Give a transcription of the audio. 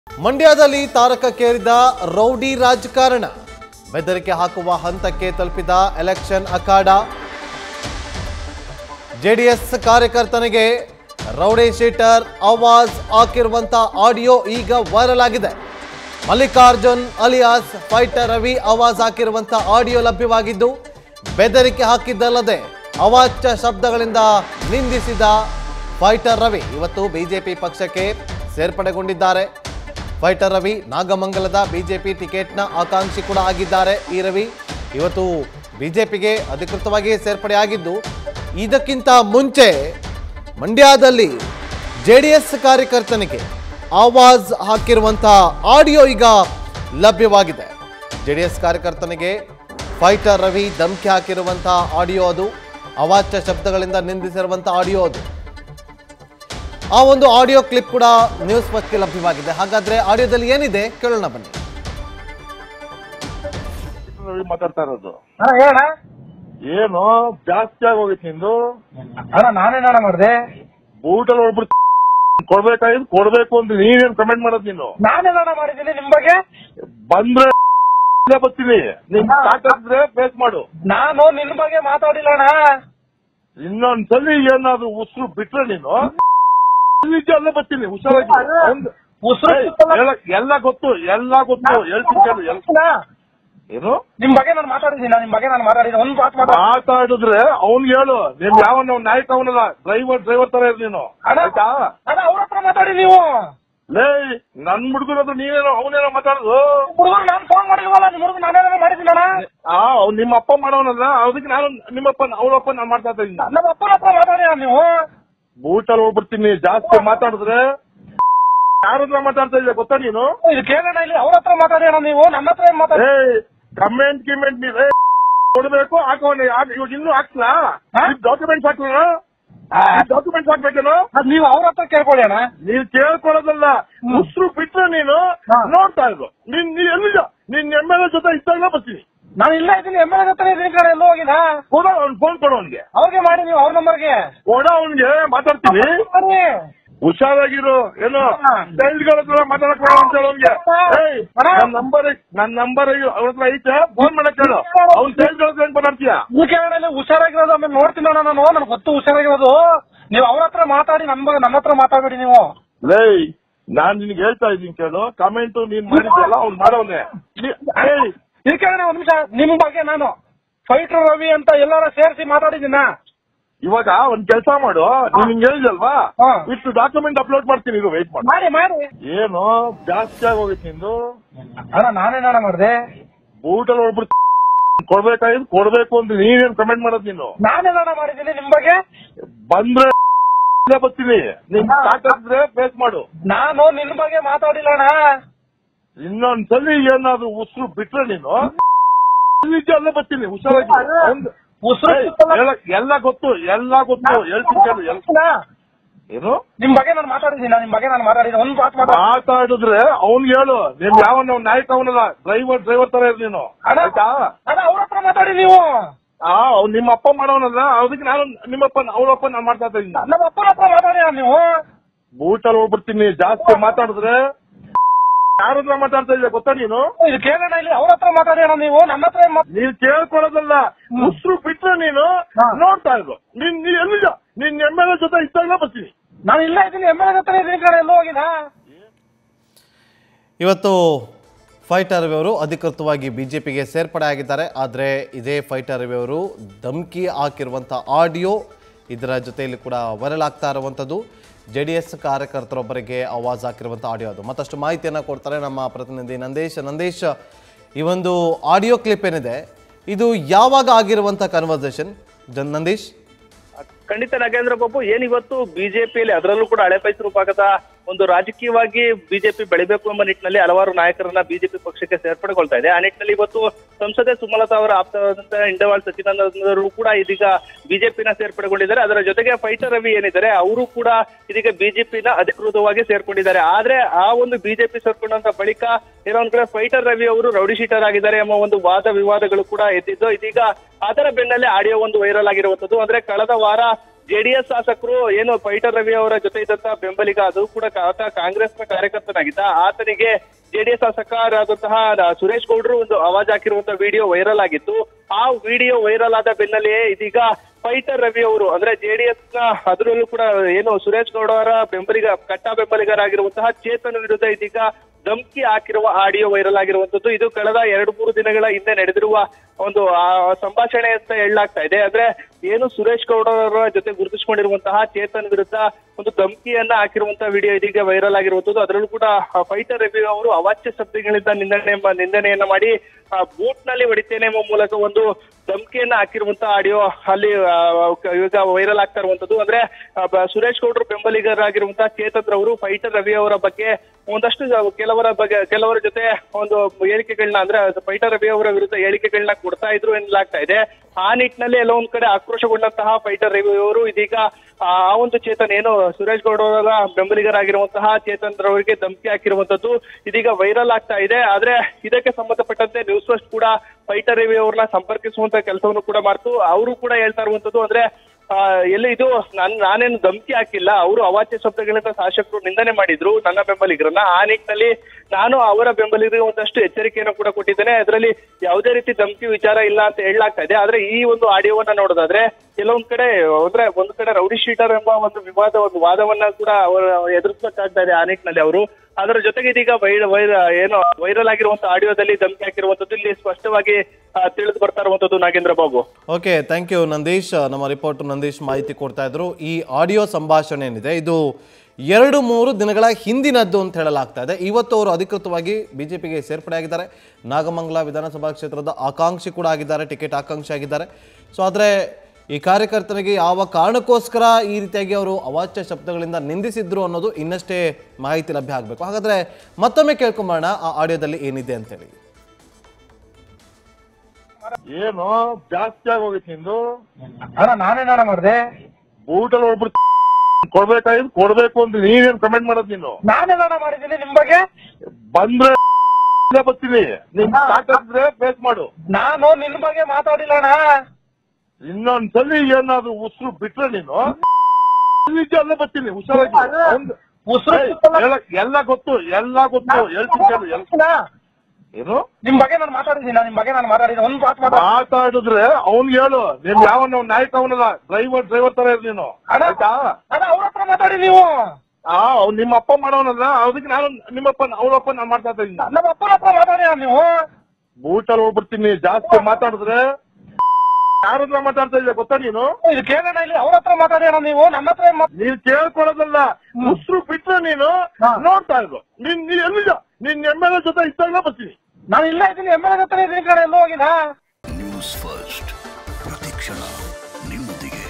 ಮಂಡ್ಯದಲ್ಲಿ ತಾರಕಕ್ಕೇರಿದ ರೌಡಿ ರಾಜಕಾರಣ, ಬೆದರಿಕೆ ಹಾಕುವ ಹಂತಕ್ಕೆ ತಲುಪಿದ ಎಲೆಕ್ಷನ್ ಅಖಾಡ. ಜೆಡಿಎಸ್ ಕಾರ್ಯಕರ್ತನಿಗೆ ರೌಡಿ ಶೀಟರ್ ಆವಾಜ್ ಹಾಕಿರುವಂತ ಆಡಿಯೋ ಈಗ ವೈರಲ್ ಆಗಿದೆ. ಮಲ್ಲಿಕಾರ್ಜುನ್ ಅಲಿಯಾಸ್ ಫೈಟರ್ ರವಿ ಆವಾಜ್ ಹಾಕಿರುವಂತ ಆಡಿಯೋ ಲಭ್ಯವಾಗಿದ್ದು, ಬೆದರಿಕೆ ಹಾಕಿದ್ದಲ್ಲದೆ ಅವಾಚ್ಯ ಶಬ್ದಗಳಿಂದ ನಿಂದಿಸಿದ ಫೈಟರ್ ರವಿ ಇವತ್ತು ಬಿಜೆಪಿ ಪಕ್ಷಕ್ಕೆ ಸೇರ್ಪಡೆಗೊಂಡಿದ್ದಾರೆ. ಫೈಟರ್ ರವಿ ನಾಗಮಂಗಲದ ಬಿಜೆಪಿ ಟಿಕೆಟ್ನ ಆಕಾಂಕ್ಷಿ ಕೂಡ ಆಗಿದ್ದಾರೆ. ಈ ರವಿ ಇವತ್ತು ಬಿಜೆಪಿಗೆ ಅಧಿಕೃತವಾಗಿ ಸೇರ್ಪಡೆಯಾಗಿದ್ದು, ಇದಕ್ಕಿಂತ ಮುಂಚೆ ಮಂಡ್ಯದಲ್ಲಿ ಜೆಡಿಎಸ್ ಕಾರ್ಯಕರ್ತನಿಗೆ ಆವಾಜ್ ಹಾಕಿರುವಂಥ ಆಡಿಯೋ ಈಗ ಲಭ್ಯವಾಗಿದೆ. ಜೆಡಿಎಸ್ ಕಾರ್ಯಕರ್ತನಿಗೆ ಫೈಟರ್ ರವಿ ಧಮಕಿ ಹಾಕಿರುವಂಥ ಆಡಿಯೋ ಅದು, ಅವಾಚ್ಯ ಶಬ್ದಗಳಿಂದ ನಿಂದಿಸಿರುವಂಥ ಆಡಿಯೋ ಅದು. ಆ ಒಂದು ಆಡಿಯೋ ಕ್ಲಿಪ್ ಕೂಡ ನ್ಯೂಸ್ ಫಸ್ಟ್ಗೆ ಲಭ್ಯವಾಗಿದೆ. ಹಾಗಾದ್ರೆ ಆಡಿಯೋದಲ್ಲಿ ಏನಿದೆ ಕೇಳೋಣ ಬನ್ನಿ. ಮಾತಾಡ್ತಾ ಇರೋದು ಹೇಳ ಏನು ಜಾಸ್ತಿ ಆಗೋಗಿತ್ತು ನಿಂದು. ಅಣ್ಣ ನಾನೇನ ಮಾಡಿದೆ? ಬೂಟಲ್ಲಿ ಒಬ್ರು ಕೊಡ್ಬೇಕಾಗಿದ್ದು ಕೊಡ್ಬೇಕು ಅಂತ ನೀನೇನ್ ಕಮೆಂಟ್ ಮಾಡೋದು ನೀನು? ನಾನೇನ ಮಾಡಿದ್ದೀನಿ ನಿಮ್ ಬಗ್ಗೆ? ಬಂದ್ರೆ ಬರ್ತೀನಿ, ನಿನ್ ಸಾಕಾದ್ರೆ ಫೇಸ್ ಮಾಡು. ನಾನು ನಿನ್ ಬಗ್ಗೆ ಮಾತಾಡಿಲ್ಲ ಅಣ್ಣ. ಇನ್ನೊಂದ್ಸಲಿ ಏನಾದ್ರು ಉಸಿರು ಬಿಟ್ರೆ ನೀನು ಅಲ್ಲೇ ಬರ್ತೀನಿ ಹುಷಾರಾಗಿ. ಎಲ್ಲ ಗೊತ್ತು ಹೇಳ್ತೀನಿ ಕೇಳು. ಏನು ನಿಮ್ ಬಗ್ಗೆ ನಾನು ಮಾತಾಡಿದ್ದೀನಿ ಒಂದ್ ಮಾತು ಮಾತಾಡಿದ್ರೆ ಅವ್ನ್ಗೆ ಹೇಳು. ನೀನ್ ಯಾವ ನಾಯಕ ಅವನಲ್ಲ, ಡ್ರೈವರ್ ತರ ಇರ್ ನೀನು. ಆಯ್ತಾ? ಅವ್ರ ಹತ್ರ ಮಾತಾಡಿ ನೀವು. ಲೇ ನನ್ ಹುಡುಗರದು ನೀನೇನೋ ಅವನೇನೋ ಮಾತಾಡುದು. ಹುಡುಗರು ನಾನು ಫೋನ್ ಮಾಡಿಲ್ವಲ್ಲ, ನಿಮ್ ಹುಡುಗ ನಾನೇನ ಮಾಡಿದ್ದೀನ? ಅವ್ನು ನಿಮ್ಮ ಅಪ್ಪ ಮಾಡೋನಲ್ಲ, ಅದಕ್ಕೆ ನಾನು ನಿಮ್ಮಪ್ಪ ಅವ್ರಪ್ಪ ನಾನು ಮಾಡ್ತಾ ಇದ್ದೀನಿ. ನಮ್ಮ ಅಪ್ಪನ ಹತ್ರ ಮಾತಾಡಿ ನೀವು. ಬೂಟಲ್ಲಿ ಹೋಗ್ಬಿಡ್ತೀನಿ ಜಾಸ್ತಿ ಮಾತಾಡಿದ್ರೆ. ಯಾರತ್ರ ಮಾತಾಡ್ತಾ ಇದ್ದೆ ಗೊತ್ತಾ ನೀನು? ಇದು ಕೇಳೋಣ, ಇಲ್ಲಿ ಅವ್ರ ಹತ್ರ ಮಾತಾಡಿ ಅಣ್ಣ ನೀವು, ನನ್ನ ಹತ್ರ ಏನ್ ಮಾತಾಡಿ? ಕಮೆಂಟ್ ನೀವೇ ಕೊಡ್ಬೇಕು. ಹಾಕೋಣ ಇವಾಗ ಇನ್ನೂ ಹಾಕ್ಲಾ? ಡಾಕ್ಯುಮೆಂಟ್ಸ್ ಹಾಕ್ಲಾ? ಡಾಕ್ಯುಮೆಂಟ್ಸ್ ಹಾಕ್ಬೇಕೇನು? ನೀವು ಅವ್ರ ಹತ್ರ ಕೇಳ್ಕೊಳ್ಳಿ ಅಣ್ಣ. ನೀನ್ ಕೇಳ್ಕೊಳ್ಳೋದಲ್ಲ, ಉಸಿರು ಬಿಟ್ರೆ ನೀನು ನೋಡ್ತಾ ಇದ್ರು. ನೀನ್ ಎಲ್ಲಿಲ್ಲ, ನಿನ್ MLA ಜೊತೆ ಇತ್ತಾಗ ಬರ್ತೀನಿ. ನಾನು ಇಲ್ಲ ಇದ್ದೀನಿ, MLA ಹತ್ರ ಇದ್ದೀನಿ ಕಡೆ, ಎಲ್ಲೋ ಹೋಗಿಲ್ಲ. ಕೊಡ ಅವ್ನ್ ಫೋನ್ ಕೊಡು ಅವ್ನಿಗೆ. ಅವ್ರಿಗೆ ಮಾಡಿ ನೀವು ಅವ್ರ ನಂಬರ್ಗೆ ಕೊಡ ಅವ್ನಿಗೆ, ಮಾತಾಡ್ತೀನಿ. ಹುಷಾರಾಗಿರು. ಏನು ಗಳ ಹತ್ರ ಮಾತಾಡಕ್ ಅಂತ ಹೇಳ ಅವ್ನಿಗೆ. ನನ್ ನಂಬರ್ ಅವ್ರ ಹತ್ರ ಐತೆ, ಫೋನ್ ಮಾಡಕ್ ಹೇಳು. ಅವ್ನ್ ಸೈಲ್ಗಳ ಹತ್ರ ಏನ್ ಮಾತಾಡ್ತೀಯ? ಈ ಕೇಳೋಣ ಹುಷಾರಾಗಿರೋದು. ಆಮೇಲೆ ನೋಡ್ತೀನಿ ಅಣ್ಣ ನಾನು, ನನ್ಗೆ ಗೊತ್ತು ಹುಷಾರಾಗಿರೋದು. ನೀವು ಅವ್ರ ಹತ್ರ ಮಾತಾಡಿ, ನನ್ನ ಹತ್ರ ಮಾತಾಡ್ಬೇಡಿ ನೀವು. ಲೇ ನಾನ್ ನಿನ್ಗೆ ಹೇಳ್ತಾ ಇದ್ದೀನಿ ಕೇಳು. ಕಮೆಂಟ್ ನೀನ್ ಮಾಡಿದ್ಯಲ್ಲ ಅವ್ನ್ ಮಾಡೋನೆ. ಈ ಕೇಳೋಣ ಒಂದ್ ನಿಮಿಷ. ನಿಮ್ ಬಗ್ಗೆ ನಾನು ಫೈಟರ್ ರವಿ ಅಂತ ಎಲ್ಲಾರ ಸೇರಿಸಿ ಮಾತಾಡಿದ್ದೀನ. ಇವಾಗ ಒಂದ್ ಕೆಲಸ ಮಾಡು, ನೀನ್ ಹಿಂಗ್ ಹೇಳಿದಲ್ವಾ, ಇಷ್ಟು ಡಾಕ್ಯುಮೆಂಟ್ ಅಪ್ಲೋಡ್ ಮಾಡ್ತೀನಿ. ಇದು ವೆಯ್ಟ್ ಮಾಡಿ. ಏನು ಜಾಸ್ತಿ ಆಗೋಗಿತ್ತು ನಿಂದು. ಅಣ್ಣ ನಾನೇನ ಮಾಡಿದೆ? ಬೂಟಲ್ಲಿ ಒಬ್ರು ಕೊಡ್ಬೇಕಾಗಿದ್ದು ಕೊಡ್ಬೇಕು ಅಂತ ನೀನೇನ್ ಕಮೆಂಟ್ ಮಾಡೋದು ನೀನು? ನಾನೇನ ಮಾಡಿದ್ದೀನಿ ನಿಮ್ ಬಗ್ಗೆ? ಬಂದ್ರೆ ಬರ್ತೀನಿ, ನಿನ್ ಸಾಕಾದ್ರೆ ಫೇಸ್ ಮಾಡು. ನಾನು ನಿನ್ ಬಗ್ಗೆ ಮಾತಾಡಿಲ್ಲ ಅಣ್ಣ. ಇನ್ನೊಂದ್ಸಲಿ ಏನಾದ್ರು ಉಸಿರು ಬಿಟ್ರೆ ನೀನು ಅಲ್ಲೇ ಬರ್ತೀನಿ ಹುಷಾರಾಗಿ. ಎಲ್ಲ ಗೊತ್ತು ಹೇಳ್ತೀನಿ ಕೇಳು. ಏನು ನಿಮ್ ಬಗ್ಗೆ ನಾನು ಮಾತಾಡಿದ್ದೀನಿ ಒಂದ್ ಮಾತು ಮಾತಾಡಿದ್ರೆ ಅವ್ನ್ಗೆ ಹೇಳು. ನೀನ್ ಯಾವ ನಾಯಕ ಅವನಲ್ಲ, ಡ್ರೈವರ್ ತರ ಇರ್ ನೀನು. ಆಯ್ತಾ? ಅವ್ರ ಹತ್ರ ಮಾತಾಡಿ ನೀವು. ಅವ್ನು ನಿಮ್ಮ ಅಪ್ಪ ಮಾಡೋನಲ್ಲ, ಅದಕ್ಕೆ ನಾನು ನಿಮ್ಮಪ್ಪ ಅವ್ರಪ್ಪ ನಾನು ಮಾಡ್ತಾ ಇದ್ದೀನಿ. ನಮ್ಮ ಅಪ್ಪನ ಹತ್ರ ಮಾತಾಡಿ ನೀವು. ಬೂಟಲ್ಲಿ ಹೋಗ್ಬಿಡ್ತೀನಿ ಜಾಸ್ತಿ ಮಾತಾಡಿದ್ರೆ. ಯಾರತ್ರ ಮಾತಾಡ್ತಾ ಇದ್ದೆ ಗೊತ್ತಾ ನೀನು? ಇದು ಕೇಳೋಣ, ಇಲ್ಲಿ ಅವ್ರ ಹತ್ರ ಮಾತಾಡಿ ಅಣ್ಣ ನೀವು, ನನ್ನ ಹತ್ರ ನೀನ್ ಕೇಳ್ಕೊಳ್ಳೋದಲ್ಲ, ಉಸಿರು ಬಿಟ್ರೆ ನೀನು ನೋಡ್ತಾ ಇದ್ರು. ನೀನ್ ಎಲ್ಲಿಲ್ಲ, ನಿನ್ MLA ಜೊತೆ ಇತ್ತಾಗ ಬರ್ತೀನಿ. ನಾನು ಇಲ್ಲ ಇದ್ದೀನಿ, MLA ಹತ್ರ ಇದ್ದೀನಿ ಕಡೆ, ಎಲ್ಲೋ ಹೋಗಿಲ್ಲ. ಇವತ್ತು ಫೈಟರ್ ರವಿ ಅವರು ಅಧಿಕೃತವಾಗಿ ಬಿಜೆಪಿಗೆ ಸೇರ್ಪಡೆ ಆಗಿದ್ದಾರೆ. ಆದರೆ ಇದೇ ಫೈಟರ್ ರವಿ ಅವರು ಧಮಕಿ ಹಾಕಿರುವಂಥ ಆಡಿಯೋ ಇದರ ಜೊತೆಯಲ್ಲಿ ಕೂಡ ವೈರಲ್ ಆಗ್ತಾ ಇರುವಂಥದ್ದು. ಜೆಡಿಎಸ್ ಕಾರ್ಯಕರ್ತರೊಬ್ಬರಿಗೆ ಆವಾಜ್ ಹಾಕಿರುವಂಥ ಆಡಿಯೋ ಅದು. ಮತ್ತಷ್ಟು ಮಾಹಿತಿಯನ್ನು ಕೊಡ್ತಾರೆ ನಮ್ಮ ಪ್ರತಿನಿಧಿ ನಂದೇಶ್. ಈ ಒಂದು ಆಡಿಯೋ ಕ್ಲಿಪ್ ಏನಿದೆ, ಇದು ಯಾವಾಗ ಆಗಿರುವಂಥ ಕನ್ವರ್ಸೇಷನ್ ನಂದೇಶ್? ಖಂಡಿತ ನಾಗೇಂದ್ರ ಬಾಬು, ಏನಿವತ್ತು ಬಿಜೆಪಿಯಲ್ಲಿ ಅದರಲ್ಲೂ ಕೂಡ ಹಳೆ ಮೈಸೂರು ಭಾಗದ ಒಂದು ರಾಜಕೀಯವಾಗಿ ಬಿಜೆಪಿ ಬೆಳಿಬೇಕು ಎಂಬ ನಿಟ್ಟಿನಲ್ಲಿ ಹಲವಾರು ನಾಯಕರನ್ನ ಬಿಜೆಪಿ ಪಕ್ಷಕ್ಕೆ ಸೇರ್ಪಡೆಗೊಳ್ತಾ ಇದೆ. ಆ ನಿಟ್ಟಿನಲ್ಲಿ ಇವತ್ತು ಸಂಸದೆ ಸುಮಲತಾ ಅವರ ಆಪ್ತರಾದಂತಹ ಇಂಡವಾಳ್ ಸಚಿದಾನಂದರು ಕೂಡ ಇದೀಗ ಬಿಜೆಪಿನ ಸೇರ್ಪಡೆಗೊಂಡಿದ್ದಾರೆ. ಅದರ ಜೊತೆಗೆ ಫೈಟರ್ ರವಿ ಏನಿದ್ದಾರೆ ಅವರು ಕೂಡ ಇದೀಗ ಬಿಜೆಪಿನ ಅಧಿಕೃತವಾಗಿ ಸೇರ್ಕೊಂಡಿದ್ದಾರೆ. ಆದ್ರೆ ಆ ಒಂದು ಬಿಜೆಪಿ ಸೇರ್ಕೊಂಡಂತ ಬಳಿಕ ಏನೋ ಒಂದ್ ಕಡೆ ಫೈಟರ್ ರವಿ ಅವರು ರೌಡಿ ಶೀಟರ್ ಆಗಿದ್ದಾರೆ ಎಂಬ ಒಂದು ವಾದ ವಿವಾದಗಳು ಕೂಡ ಎದ್ದಿದ್ದು. ಇದೀಗ ಅದರ ಬೆನ್ನಲ್ಲೇ ಆಡಿಯೋ ಒಂದು ವೈರಲ್ ಆಗಿರುವಂತದ್ದು. ಅಂದ್ರೆ ಕಳೆದ ವಾರ ಜೆಡಿಎಸ್ ಶಾಸಕರು ಏನು ಫೈಟರ್ ರವಿ ಅವರ ಜೊತೆ ಇದ್ದಂತ ಬೆಂಬಲಿಗ, ಅದು ಕೂಡ ಆತ ಕಾಂಗ್ರೆಸ್ನ ಕಾರ್ಯಕರ್ತನಾಗಿದ್ದ. ಆತನಿಗೆ ಜೆಡಿಎಸ್ ಶಾಸಕರಾದಂತಹ ಸುರೇಶ್ ಗೌಡ್ರು ಒಂದು ಆವಾಜ್ ಹಾಕಿರುವಂತಹ ವಿಡಿಯೋ ವೈರಲ್ ಆಗಿತ್ತು. ಆ ವಿಡಿಯೋ ವೈರಲ್ ಆದ ಬೆನ್ನಲ್ಲಿಯೇ ಇದೀಗ ಫೈಟರ್ ರವಿ ಅವರು ಅಂದ್ರೆ ಜೆಡಿಎಸ್ ನ ಅದರಲ್ಲೂ ಕೂಡ ಏನು ಸುರೇಶ್ ಗೌಡ ಅವರ ಕಟ್ಟಾ ಬೆಂಬಲಿಗರಾಗಿರುವಂತಹ ಚೇತನ್ ವಿರುದ್ಧ ಇದೀಗ ಧಮಕಿ ಹಾಕಿರುವ ಆಡಿಯೋ ವೈರಲ್ ಆಗಿರುವಂತದ್ದು. ಇದು ಕಳೆದ 2-3 ದಿನಗಳ ಹಿಂದೆ ನಡೆದಿರುವ ಒಂದು ಸಂಭಾಷಣೆ ಅಂತ ಹೇಳಲಾಗ್ತಾ ಇದೆ. ಅಂದ್ರೆ ಏನು ಸುರೇಶ್ ಗೌಡ ಅವರ ಜೊತೆ ಗುರುತಿಸಿಕೊಂಡಿರುವಂತಹ ಚೇತನ್ ವಿರುದ್ಧ ಒಂದು ಧಮಕಿಯನ್ನ ಹಾಕಿರುವಂತಹ ವಿಡಿಯೋ ಇದೀಗ ವೈರಲ್ ಆಗಿರುವಂತದ್ದು. ಅದರಲ್ಲೂ ಕೂಡ ಫೈಟರ್ ರವಿ ಅವರು ಅವಾಚ್ಯ ಶಬ್ದಗಳಿಂದ ನಿಂದನೆಯನ್ನ ಮಾಡಿ ಬೂಟ್ ನಲ್ಲಿ ಹೊಡಿತೇನೆ ಎಂಬ ಮೂಲಕ ಒಂದು ಧಮಕಿಯನ್ನ ಹಾಕಿರುವಂತಹ ಆಡಿಯೋ ಅಲ್ಲಿ ಈಗ ವೈರಲ್ ಆಗ್ತಾ ಇರುವಂತದ್ದು. ಅಂದ್ರೆ ಸುರೇಶ್ ಗೌಡ್ರು ಬೆಂಬಲಿಗರಾಗಿರುವಂತಹ ಚೇತನ್ ಅವರು ಫೈಟರ್ ರವಿ ಅವರ ಬಗ್ಗೆ ಒಂದಷ್ಟು ಕೆಲವರ ಜೊತೆ ಒಂದು ಹೇಳಿಕೆಗಳನ್ನ ಅಂದ್ರೆ ಫೈಟರ್ ರವಿ ಅವರ ವಿರುದ್ಧ ಹೇಳಿಕೆಗಳನ್ನ ಕೊಡ್ತಾ ಇದ್ರು ಎನ್ನಲಾಗ್ತಾ ಇದೆ. ಆ ನಿಟ್ಟಿನಲ್ಲಿ ಎಲ್ಲ ಒಂದ್ ಕಡೆ ಆಕ್ರೋಶಗೊಂಡಂತಹ ಫೈಟರ್ ರವಿ ಅವರು ಇದೀಗ ಆ ಒಂದು ಚೇತನ್ ಏನು ಸುರೇಶ್ ಗೌಡ ಅವರ ಬೆಂಬಲಿಗರಾಗಿರುವಂತಹ ಚೇತನ್ ರವರಿಗೆ ಧಮಕಿ ಹಾಕಿರುವಂತದ್ದು ಇದೀಗ ವೈರಲ್ ಆಗ್ತಾ ಇದೆ. ಆದ್ರೆ ಇದಕ್ಕೆ ಸಂಬಂಧಪಟ್ಟಂತೆ ನ್ಯೂಸ್ ಫಸ್ಟ್ ಕೂಡ ಫೈಟರ್ ರವಿ ಅವ್ರನ್ನ ಸಂಪರ್ಕಿಸುವಂತ ಕೆಲಸವನ್ನು ಕೂಡ ಮಾಡ್ತು. ಅವರು ಕೂಡ ಹೇಳ್ತಾ ಇರುವಂತದ್ದು ಅಂದ್ರೆ ಎಲ್ಲಿ ಇದು ನಾನೇನು ಧಮಕಿ ಹಾಕಿಲ್ಲ, ಅವರು ಅವಾಚ್ಯ ಶಬ್ದಗಳಿಂದ ಶಾಸಕರು ನಿಂದನೆ ಮಾಡಿದ್ರು ನನ್ನ ಬೆಂಬಲಿಗರನ್ನ. ಆ ನಿಟ್ಟಿನಲ್ಲಿ ನಾನು ಅವರ ಬೆಂಬಲಿಗರಿಗೆ ಒಂದಷ್ಟು ಎಚ್ಚರಿಕೆಯನ್ನು ಕೂಡ ಕೊಟ್ಟಿದ್ದೇನೆ. ಅದರಲ್ಲಿ ಯಾವುದೇ ರೀತಿ ಧಮಕಿ ವಿಚಾರ ಇಲ್ಲ ಅಂತ ಹೇಳಲಾಗ್ತಾ ಇದೆ. ಆದ್ರೆ ಈ ಒಂದು ಆಡಿಯೋವನ್ನ ನೋಡೋದಾದ್ರೆ ಕೆಲವೊಂದ್ ಕಡೆ ಅಂದ್ರೆ ಒಂದ್ ಕಡೆ ರೌಡಿ ಶೀಟರ್ ಎಂಬ ಒಂದು ವಾದವನ್ನ ಕೂಡ ಅವರು ಎದುರಿಸಬೇಕಾಗ್ತಾ ಇದೆ. ಆ ನಿಟ್ಟಿನಲ್ಲಿ ಅವರು ಅದರ ಜೊತೆಗೆ ಇದೀಗ ಏನು ವೈರಲ್ ಆಗಿರುವಂತಹ ಆಡಿಯೋದಲ್ಲಿ ಧಮಕಿ ಹಾಕಿರುವಂತದ್ದು ಇಲ್ಲಿ ಸ್ಪಷ್ಟವಾಗಿ ತಿಳಿದು ಬರ್ತಾ ಇರುವಂತದ್ದು. Nagendra Babu. Okay, thank you Nandish. ನಮ್ಮ ರಿಪೋರ್ಟರ್ ನಂದೀಶ್ ಮಾಹಿತಿ ಕೊಡ್ತಾ ಇದ್ರು. ಈ ಆಡಿಯೋ ಸಂಭಾಷಣೆ ಏನಿದೆ ಇದು 2-3 ದಿನಗಳ ಹಿಂದಿನದ್ದು ಅಂತ ಹೇಳಲಾಗ್ತಾ ಇದೆ. ಇವತ್ತು ಅವರು ಅಧಿಕೃತವಾಗಿ ಬಿಜೆಪಿಗೆ ಸೇರ್ಪಡೆಯಾಗಿದ್ದಾರೆ. ನಾಗಮಂಗಲ ವಿಧಾನಸಭಾ ಕ್ಷೇತ್ರದ ಆಕಾಂಕ್ಷಿ ಕೂಡ ಆಗಿದ್ದಾರೆ, ಟಿಕೆಟ್ ಆಕಾಂಕ್ಷಿ ಆಗಿದ್ದಾರೆ. ಸೊ ಆದರೆ ಈ ಕಾರ್ಯಕರ್ತನಿಗೆ ಯಾವ ಕಾರಣಕ್ಕೋಸ್ಕರ ಈ ರೀತಿಯಾಗಿ ಅವರು ಅವಾಚ್ಯ ಶಬ್ದಗಳಿಂದ ನಿಂದಿಸಿದ್ರು ಅನ್ನೋದು ಇನ್ನಷ್ಟೇ ಮಾಹಿತಿ ಲಭ್ಯ ಆಗಬೇಕು. ಹಾಗಾದ್ರೆ ಮತ್ತೊಮ್ಮೆ ಕೇಳ್ಕೊಂಬೋಣ ಆ ಆಡಿಯೋದಲ್ಲಿ ಏನಿದೆ ಅಂತೇಳಿ. ಏನು ಜಾಸ್ತಿ ಆಗೋಗಿತ್ತು ನಿಂದು? ನಾನೇನಾರ ಮಾಡಿದೆ? ಬೂಟಲ್ಲಿ ಒಬ್ರು ಕೊಡ್ಬೇಕಾಗಿದ್ದು ಕೊಡ್ಬೇಕು ಅಂತ ನೀನೇನ್ ಕಮೆಂಟ್ ಮಾಡೋದು? ನೀನು ನಾನೇನಾರ ಮಾಡಿದ್ದೀನಿ ನಿಮ್ ಬಗ್ಗೆ? ಬಂದ್ರೆ ಬರ್ತೀನಿ, ನಿನ್ ಸಾಕಿದ್ರೆ ಫೇಸ್ ಮಾಡು. ನಾನು ನಿನ್ ಬಗ್ಗೆ ಮಾತಾಡಿಲ್ಲ ಅಣ್ಣ. ಇನ್ನೊಂದ್ಸಲಿ ಏನಾದ್ರು ಉಸಿರು ಬಿಟ್ರೆ ನೀನು ಅಲ್ಲೇ ಬರ್ತೀನಿ. ಹುಷಾರಾಗಿ ಎಲ್ಲ ಗೊತ್ತು ಹೇಳ್ತೀನಿ. ಏನು ನಿಮ್ ಬಗ್ಗೆ ನಾನು ಮಾತಾಡಿದ್ದೀನಿ? ನಿಮ್ ಬಗ್ಗೆ ನಾನು ಮಾತಾಡಿದ್ದೀನಿ ಒಂದ್ ಮಾತಾಡಿದ್ರೆ ಅವ್ನ್ಗೆ ಹೇಳು. ನೀನ್ ಯಾವ ನಾಯಕ ಅವನಲ್ಲ, ಡ್ರೈವರ್ ತರ ಇರ್ ನೀನು. ಅವ್ರ ಹತ್ರ ಮಾತಾಡಿ ನೀವು. ಅವ್ನು ನಿಮ್ಮ ಅಪ್ಪ ಮಾಡೋನಲ್ಲ, ಅದಕ್ಕೆ ನಾನು ನಿಮ್ಮಪ್ಪ ಅವ್ರಪ್ಪ ನಾನು ಮಾಡ್ತಾ ಇದ್ದೀನಿ. ನಮ್ಮ ಅಪ್ಪನ ಹತ್ರ ಮಾತಾಡಿ ನೀವು. ಬೂಟಲ್ಲಿ ಹೋಗ್ಬಿಡ್ತೀನಿ ಜಾಸ್ತಿ ಮಾತಾಡಿದ್ರೆ. ಯಾರತ್ರ ಮಾತಾಡ್ತಾ ಇದ್ದೆ ಗೊತ್ತಾ ನೀನು? ಇದು ಕೇಳೋಣ, ಇಲ್ಲಿ ಅವ್ರ ಹತ್ರ ಮಾತಾಡಿ ನೀವು. ನನ್ನ ಹತ್ರ ನೀನ್ ಕೇಳ್ಕೊಳ್ಳೋದಲ್ಲ, ಉಸಿರು ಬಿಟ್ರೆ ನೀನು ನೋಡ್ತಾ ಇದ್ರು. ನೀನ್ ಎಲ್ಲಿಲ್ಲ, ನಿನ್ ಎಮ್ಮೆಲ್ಲೆ ಜೊತೆ ಇದ್ದಾಗ ಬರ್ತೀನಿ. ನಾನು ಇಲ್ಲ ಇದ್ದೀನಿ, ಎಮ್ಮೆಲ್ಲೆ ಜೊತೆ ಇದ್ದೀನಿ ಕಡೆ ಎಲ್ಲ ಹೋಗಿದ. ನ್ಯೂಸ್ ಫಸ್ಟ್ ಪ್ರತಿಕ್ಷಣ ನಿಮ್ಮೊಂದಿಗೆ.